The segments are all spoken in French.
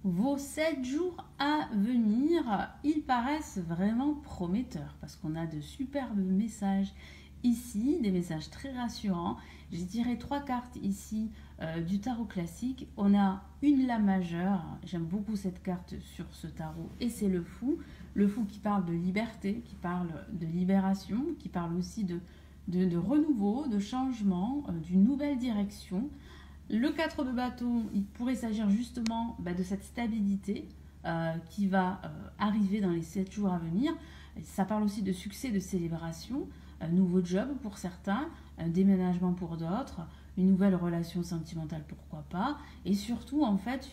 Vos 7 jours à venir, ils paraissent vraiment prometteurs parce qu'on a de superbes messages ici, des messages très rassurants. J'ai tiré 3 cartes ici du tarot classique. On a une lame majeure, j'aime beaucoup cette carte sur ce tarot, et c'est le fou. Le fou qui parle de liberté, qui parle de libération, qui parle aussi de renouveau, de changement, d'une nouvelle direction. Le 4 de bâton, il pourrait s'agir justement de cette stabilité qui va arriver dans les 7 jours à venir. Ça parle aussi de succès, de célébration, un nouveau job pour certains, un déménagement pour d'autres, une nouvelle relation sentimentale, pourquoi pas, et surtout en fait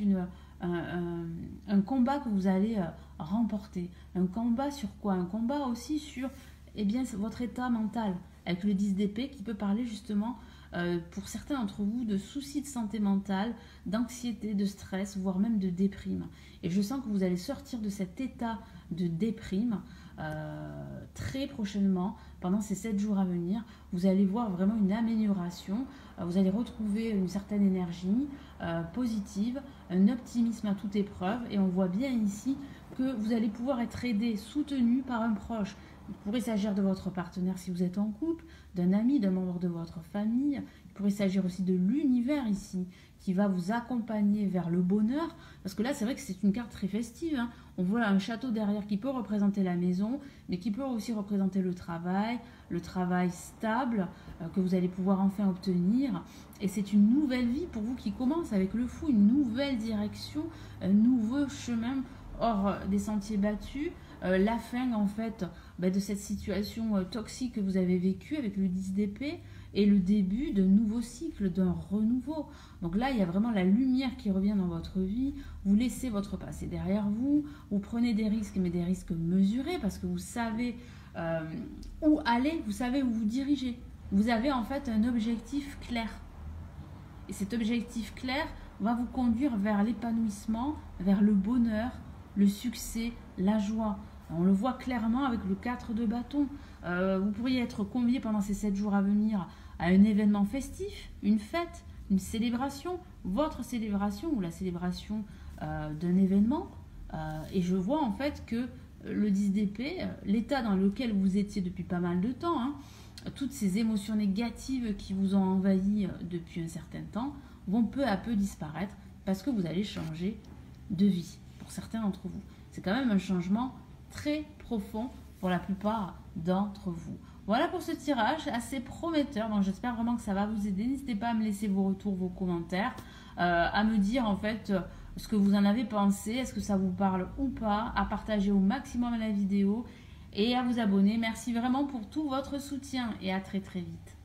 un combat que vous allez remporter. Un combat sur quoi? Un combat aussi sur votre état mental, avec le 10 d'épée qui peut parler justement pour certains d'entre vous de soucis de santé mentale, d'anxiété, de stress, voire même de déprime. Et je sens que vous allez sortir de cet état de déprime très prochainement, pendant ces 7 jours à venir. Vous allez voir vraiment une amélioration, vous allez retrouver une certaine énergie positive, un optimisme à toute épreuve, et on voit bien ici que vous allez pouvoir être aidé, soutenu par un proche. Il pourrait s'agir de votre partenaire si vous êtes en couple, d'un ami, d'un membre de votre famille. Il pourrait s'agir aussi de l'univers ici, qui va vous accompagner vers le bonheur. Parce que là, c'est vrai que c'est une carte très festive, hein. On voit un château derrière qui peut représenter la maison, mais qui peut aussi représenter le travail stable que vous allez pouvoir enfin obtenir. Et c'est une nouvelle vie pour vous qui commence avec le fou, une nouvelle direction, un nouveau chemin hors des sentiers battus. La fin en fait de cette situation toxique que vous avez vécue avec le 10 d'épée et le début d'un nouveau cycle, d'un renouveau. Donc là, il y a vraiment la lumière qui revient dans votre vie. Vous laissez votre passé derrière vous, vous prenez des risques, mais des risques mesurés parce que vous savez où aller, vous savez où vous dirigez. Vous avez en fait un objectif clair. Et cet objectif clair va vous conduire vers l'épanouissement, vers le bonheur, le succès, la joie. On le voit clairement avec le 4 de bâton. Vous pourriez être convié pendant ces 7 jours à venir à un événement festif, une fête, une célébration, votre célébration ou la célébration d'un événement. Et je vois en fait que le 10 d'épée, l'état dans lequel vous étiez depuis pas mal de temps, hein, toutes ces émotions négatives qui vous ont envahi depuis un certain temps, vont peu à peu disparaître parce que vous allez changer de vie pour certains d'entre vous. C'est quand même un changement très profond pour la plupart d'entre vous. Voilà pour ce tirage assez prometteur. Donc j'espère vraiment que ça va vous aider. N'hésitez pas à me laisser vos retours, vos commentaires, à me dire en fait ce que vous en avez pensé, est-ce que ça vous parle ou pas, à partager au maximum la vidéo et à vous abonner. Merci vraiment pour tout votre soutien et à très très vite.